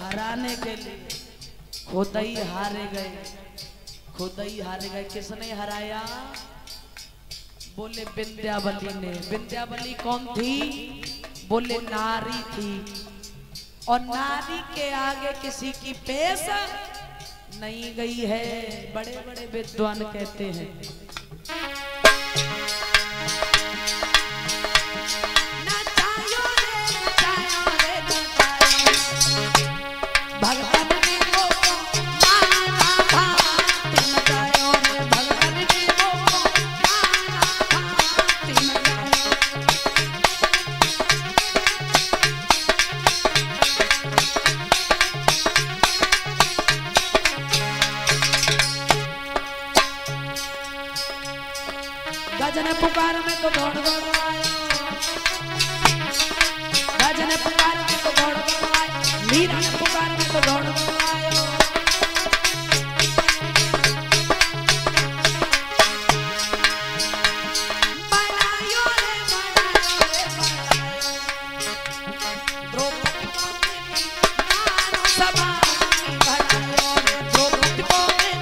हराने के लिए खुद ही हारे गए, खुद ही हारे गए। किसने हराया? बोले विंध्यावली ने। विंध्यावली कौन थी? बोले नारी थी। और नारी के आगे किसी की पेश नहीं गई है, बड़े बड़े विद्वान कहते हैं। गजने पुकार में तो दौड़ दौड़ आए, गजने पुकार में तो दौड़ दौड़ आए, मीरा ने पुकार में तो दौड़ दौड़ आए। बनायो रे बनायो रे बनायो, द्रौपदी को मानो सभा बनायो रे द्रौपदी को।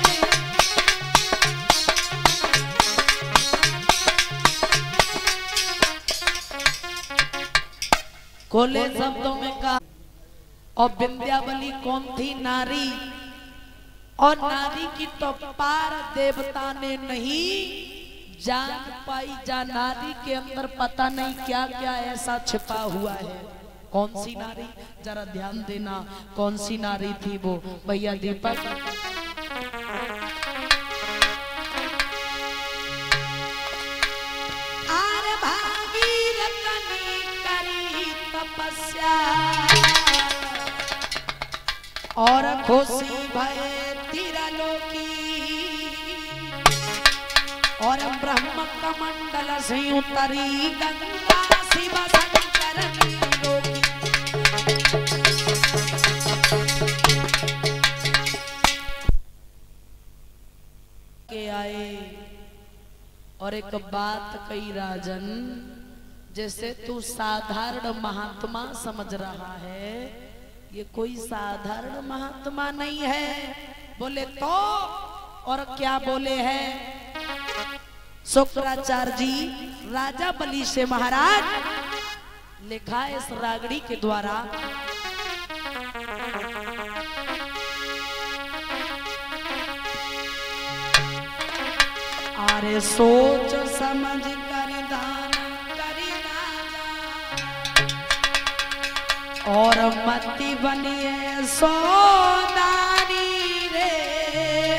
खोले शब्दों में कहा। और विंध्यावली कौन थी? नारी। और नारी की तो पार देवता ने नहीं जान पाई। जा नारी के अंदर पता नहीं क्या क्या ऐसा छिपा हुआ है। कौन सी नारी? जरा ध्यान देना, कौन सी नारी थी वो? भैया दीपक। और खुशी भये तिरलोकी, और ब्रह्म कमंडल से उतरी गंगा शिव शंकर के आए। और एक बात कही राजन, जैसे तू साधारण महात्मा समझ रहा है, ये कोई साधारण महात्मा नहीं है। बोले तो और क्या बोले हैं? शुक्राचार्य जी राजा बलि से महाराज लिखा है इस रागड़ी के द्वारा। अरे सोच समझ कर दान और मति बनिए सोदानी रे।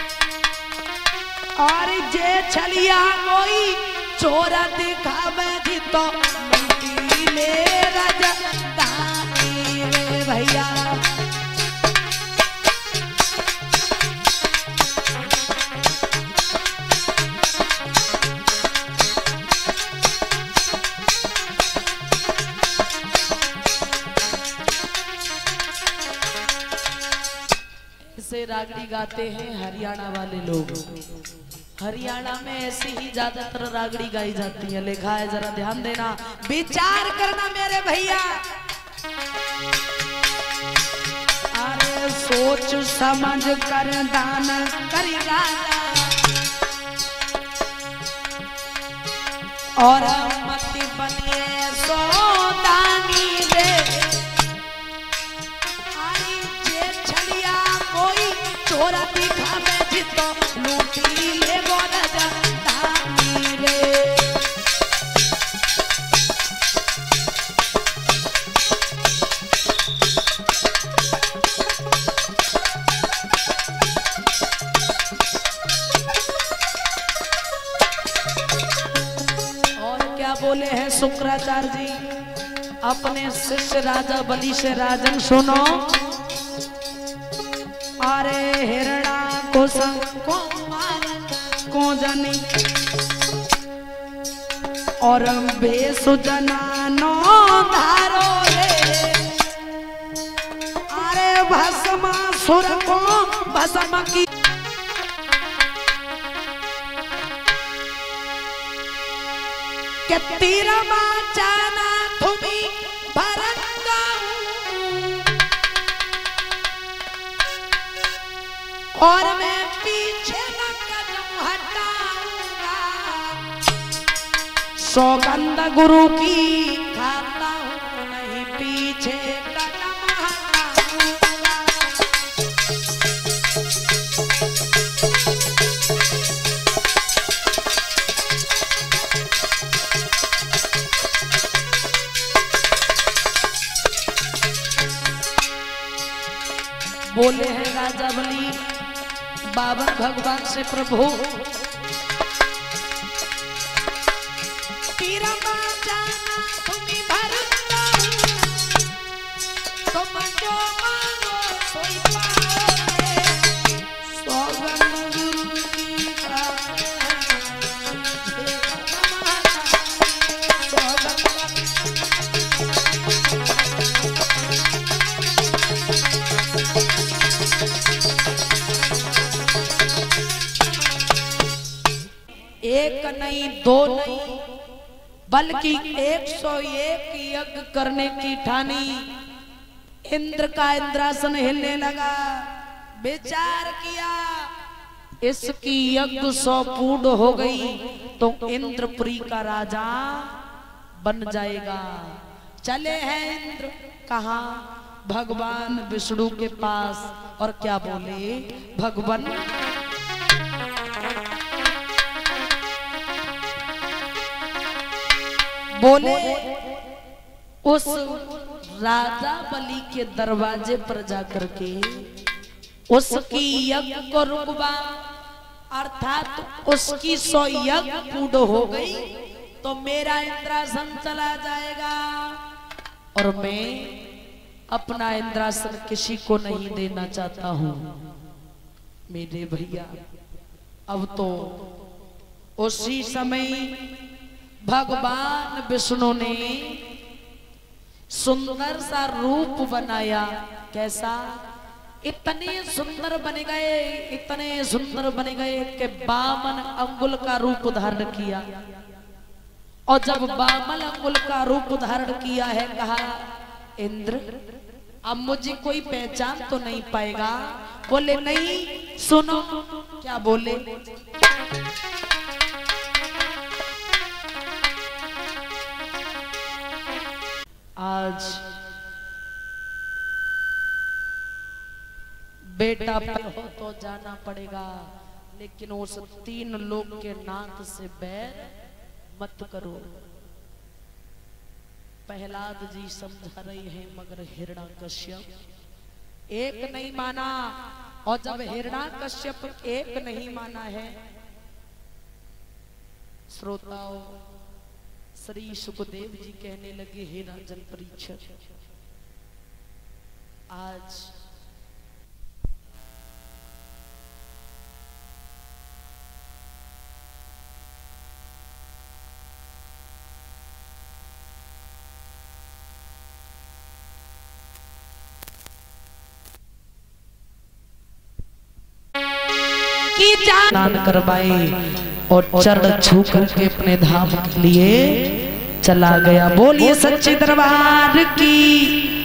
और जे छलिया कोई चोरा दिखावे जी तो मिट्टी ले राजधानी रे भैया। से रागड़ी गाते हैं हरियाणा वाले लोग। हरियाणा में ऐसी ही ज्यादातर रागड़ी गाई जाती है। लिखा है, जरा ध्यान देना, विचार करना मेरे भैया। अरे सोच समझ कर दान करी राजा, और मति बनिए सोदानी रे। चोरा दिखावे जी तो लूटी ले गो राजधानी रे। और क्या बोले हैं शुक्राचार्य जी अपने शिष्य राजा बलि से? राजन सुनो। अरे हिरणा को जनी और बेसुजना नो धारो रे। अरे भस्मा सुर को भस्म की के तीर माचाना तुम्ही भरंगा और मैं पीछे न कदम हटाऊंगा, सौगंध गुरु की खाता हूं नहीं पीछे कदम हटाऊंगा। बोले हैं राजा बलि बाबर भगवान से, प्रभु तेरा जाना तुम्हें भरता हूं, तुम जो मांगो सोई पाओगे, सौगंध गुरु की एक नहीं दो नहीं बल्कि 101 यज्ञ करने की ठानी। इंद्र का इंद्रासन हिलने लगा, विचार किया इसकी यज्ञ 100 पूर्ण हो गई तो इंद्रपुरी का राजा बन जाएगा। चले हैं इंद्र कहाँ? भगवान विष्णु के पास। और क्या बोले भगवान? बोले उस राजा बलि के दरवाजे पर जाकर के उसकी यज्ञ को रुकवा, अर्थात उसकी 100 यज्ञ पूर्ण हो गई तो मेरा इंद्रासन चला जाएगा और मैं अपना इंद्रासन किसी को नहीं देना चाहता हूं। मेरे भैया अब तो उसी समय भगवान विष्णु ने सुंदर सा रूप बनाया। कैसा? इतने सुंदर बन गए, इतने सुंदर बन गए कि 52 अंगुल का रूप धारण किया। और जब 52 अंगुल का रूप धारण किया है, कहा इंद्र अब मुझे कोई पहचान तो नहीं पाएगा। बोले नहीं, सुनो क्या बोले। आज बेटा हो तो जाना पड़ेगा, लेकिन उस 3 लोग के नाथ से बैर मत करो। प्रहलाद जी समझा रहे हैं मगर हिरण्यकश्यप एक नहीं माना। और जब हिरण्यकश्यप एक नहीं माना है, श्रोताओं श्री सुखदेव जी कहने लगे, हे राजन परीक्षित, आज की स्नान करवाए और चरण छू करके अपने धाम के लिए चला गया। बोलिए सच्चे दरबार की।